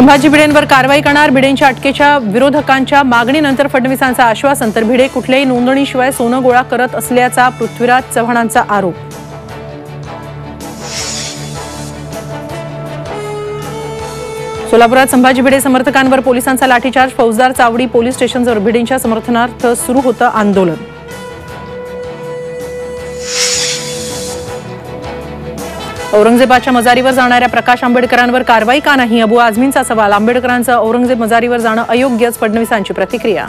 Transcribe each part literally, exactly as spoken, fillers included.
संभाजी भिडेंवर कारवाई करणार, भिडेंच्या अटकेच्या विरोधकांच्या मागणीनंतर फडणवीसांचं आश्वासन, तर भिडे कुठल्याही नोंदणीशिवाय सोनं गोळा करत असल्याचा पृथ्वीराज चव्हाणांचा आरोप. सोलापुरात संभाजी भिडे समर्थकांवर पोलिसांचा लाठीचार्ज, फौजदार चावडी पोलीस स्टेशनवर भिडेंच्या समर्थनार्थ सुरू होतं आंदोलन. औरंगजेबाच्या मजारीवर जाणाऱ्या प्रकाश आंबेडकरांवर कारवाई का नाही, अबू आझमींचा सवाल. आंबेडकरांचं औरंगजेब मजारीवर जाणं अयोग्यच, फडणवीसांची प्रतिक्रिया.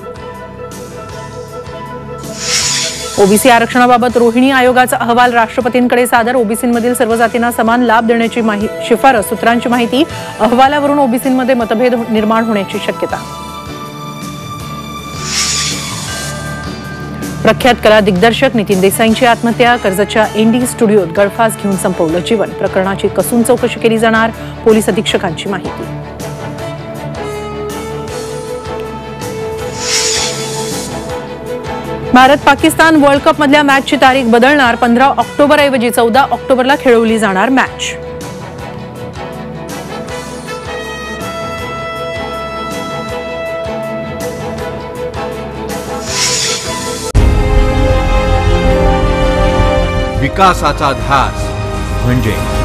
ओबीसी आरक्षणाबाबत रोहिणी आयोगाचा अहवाल राष्ट्रपतींकडे सादर, ओबीसींमधील सर्व जातींना समान लाभ देण्याची शिफारस, सूत्रांची माहिती. अहवालावरून ओबीसींमध्ये मतभेद निर्माण होण्याची शक्यता. प्रख्यात कला दिग्दर्शक नितीन देसाईंची आत्महत्या, कर्जतच्या एनडी स्टुडिओत गळफास घेऊन संपवलं जीवन. प्रकरणाची कसून चौकशी केली जाणार, पोलीस अधीक्षकांची माहिती. भारत पाकिस्तान वर्ल्ड कप मधल्या मॅचची तारीख बदलणार, पंधरा ऑक्टोबर ऐवजी चौदा ऑक्टोबरला खेळवली जाणार मॅच. विकासाचा ध्यास म्हणजे